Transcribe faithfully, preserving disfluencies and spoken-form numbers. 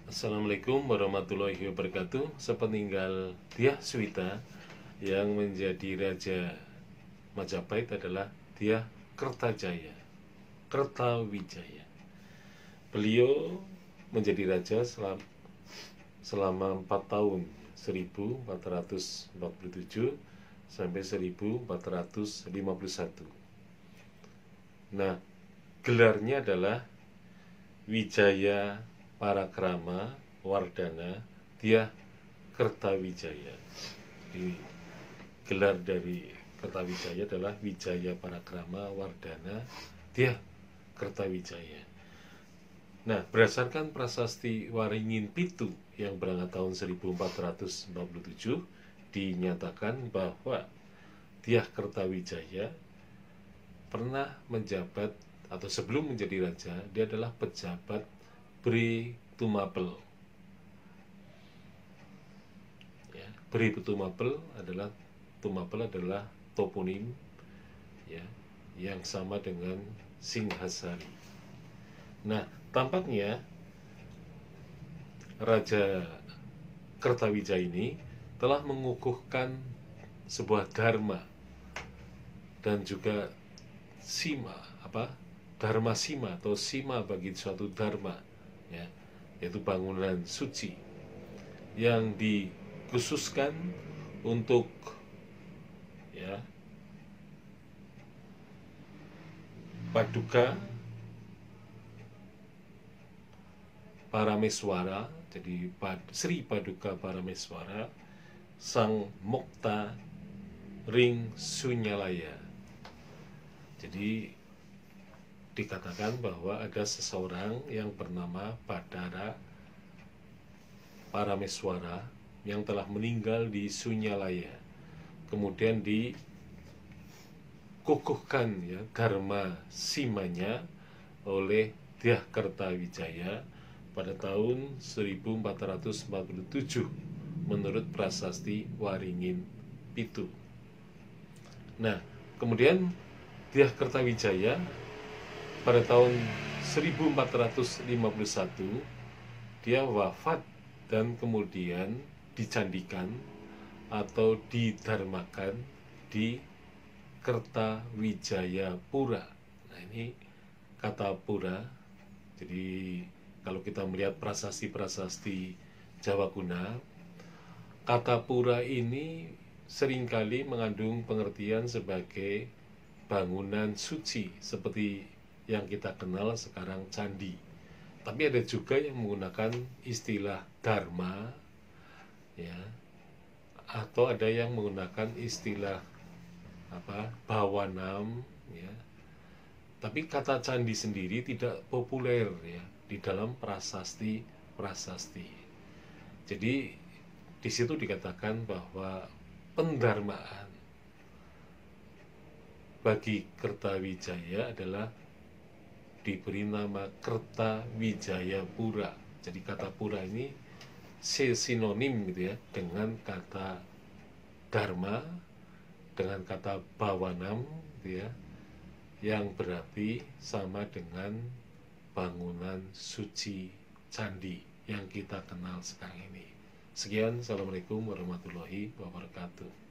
Assalamualaikum warahmatullahi wabarakatuh. Sepeninggal Dyah Swita, yang menjadi Raja Majapahit adalah Dyah Kertajaya, Kertawijaya. Beliau menjadi raja selama, selama empat tahun, seribu empat ratus empat puluh tujuh sampai seribu empat ratus lima puluh satu. Nah, gelarnya adalah Wijaya Parakrama Wardana Dyah Kertawijaya. Jadi, gelar dari Kertawijaya adalah Wijaya Parakrama Wardana Dyah Kertawijaya. Nah, berdasarkan prasasti Waringin Pitu yang berangkat tahun seribu empat ratus empat puluh tujuh, dinyatakan bahwa Dyah Kertawijaya pernah menjabat, atau sebelum menjadi raja, dia adalah pejabat Bri Tumapel. Ya, Bri Tumapel adalah Tumapel adalah toponim, ya, yang sama dengan Singhasari. Nah, tampaknya Raja Kertawijaya ini telah mengukuhkan sebuah dharma dan juga sima, apa dharma sima atau sima bagi suatu dharma, ya, yaitu bangunan suci yang dikhususkan untuk, ya, Paduka Parameswara. Jadi Sri Paduka Parameswara Sang Mokta Ring Sunyalaya. Jadi dikatakan bahwa ada seseorang yang bernama Badara Parameswara yang telah meninggal di Sunyalaya. Kemudian dikukuhkan, ya, dharma simanya oleh Dyah Kertawijaya pada tahun seribu empat ratus empat puluh tujuh menurut prasasti Waringin Pitu. Nah, kemudian Dyah Kertawijaya pada tahun seribu empat ratus lima puluh satu dia wafat dan kemudian dicandikan atau didharmakan di Kertawijaya Pura. Nah, ini kata pura. Jadi kalau kita melihat prasasti-prasasti Jawa Kuna, kata pura ini seringkali mengandung pengertian sebagai bangunan suci seperti yang kita kenal sekarang candi. Tapi ada juga yang menggunakan istilah dharma, ya, atau ada yang menggunakan istilah apa bawanam, ya. Tapi kata candi sendiri tidak populer, ya, di dalam prasasti-prasasti. Jadi di situ dikatakan bahwa pendharmaan bagi Kertawijaya adalah diberi nama Kertawijaya Pura. Jadi kata pura ini sinonim, gitu ya, dengan kata dharma, dengan kata bawanam, gitu ya, yang berarti sama dengan bangunan suci candi yang kita kenal sekarang ini. Sekian, assalamualaikum warahmatullahi wabarakatuh.